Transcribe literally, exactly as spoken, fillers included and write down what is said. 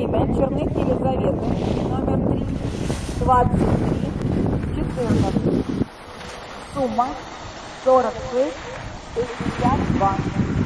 Время Черных Елизаветы номер три, двадцать три четырнадцать. Сумма сорок шесть шестьдесят два.